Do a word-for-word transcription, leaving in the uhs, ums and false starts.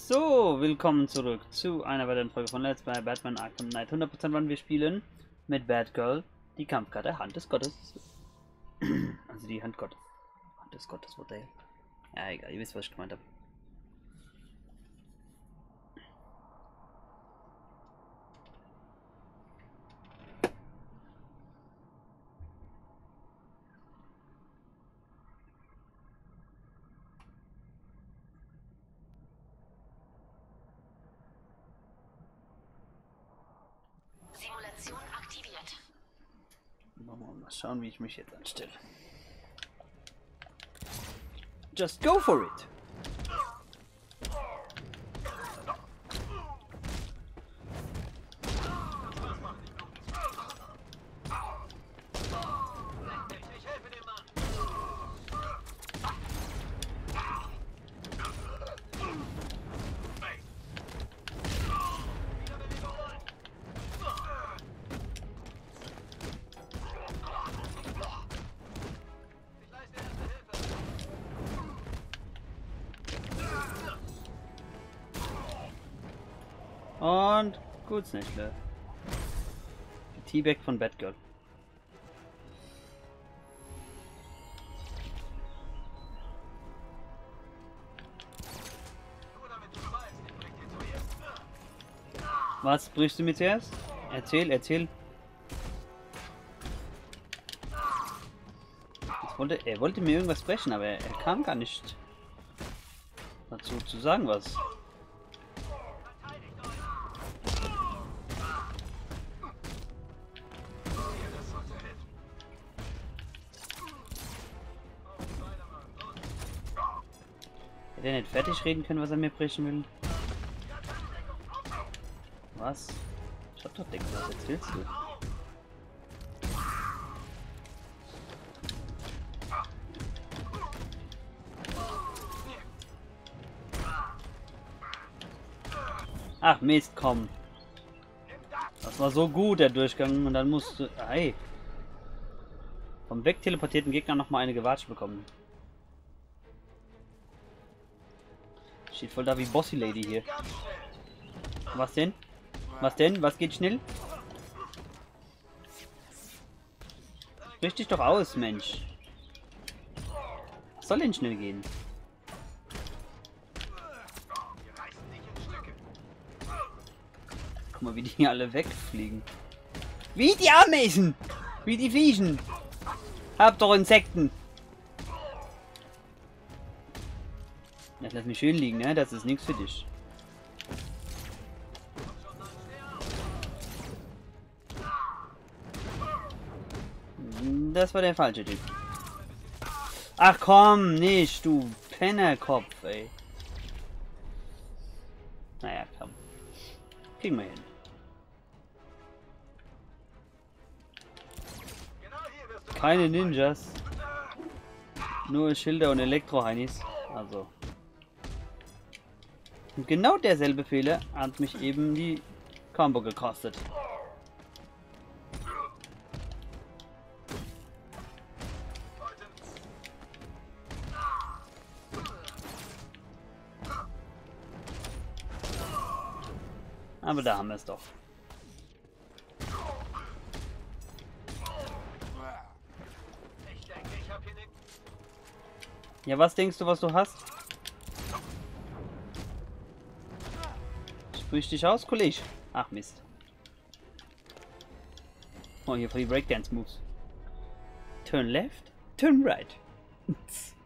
So, willkommen zurück zu einer weiteren Folge von Let's Play Batman Arkham Knight. hundert Prozent wann wir spielen mit Batgirl, die Kampfkarte Hand des Gottes. Also die Hand Gottes. Hand des Gottes, what the hell. Ja, egal, ihr wisst, was ich gemeint habe. Simulation aktiviert. Mal schauen, wie ich mich jetzt anstelle. Just go for it! Und gut, Snitchle. Die Teabag von Batgirl. Was brichst du mir zuerst? Erzähl, erzähl. Ich wollte, er wollte mir irgendwas sprechen, aber er, er kam gar nicht dazu zu sagen was. Hätte er nicht fertig reden können, was er mir brechen will? Was? Ich hab doch Deck, was erzählst du? Ach Mist, komm. Das war so gut, der Durchgang, und dann musst du... Ey. Vom wegteleportierten Gegner nochmal eine Gewatsche bekommen. Steht voll da wie Bossy Lady hier. Was denn? Was denn? Was geht schnell? Sprich dich doch aus, Mensch. Was soll denn schnell gehen? Guck mal, wie die hier alle wegfliegen. Wie die Ameisen! Wie die Viechen! Hab doch Insekten! Jetzt lass mich schön liegen, ne? Das ist nichts für dich. Das war der falsche Typ. Ach komm, nicht, du Pennerkopf, ey. Naja, komm. Kriegen wir hin. Keine Ninjas. Nur Schilder und Elektro-Heinis. Also. Und genau derselbe Fehler hat mich eben die Combo gekostet. Aber da haben wir es doch. Ja, was denkst du, was du hast? Sprich dich aus, Kollege. Ach Mist. Oh, hier für die Breakdance Moves. Turn left, turn right.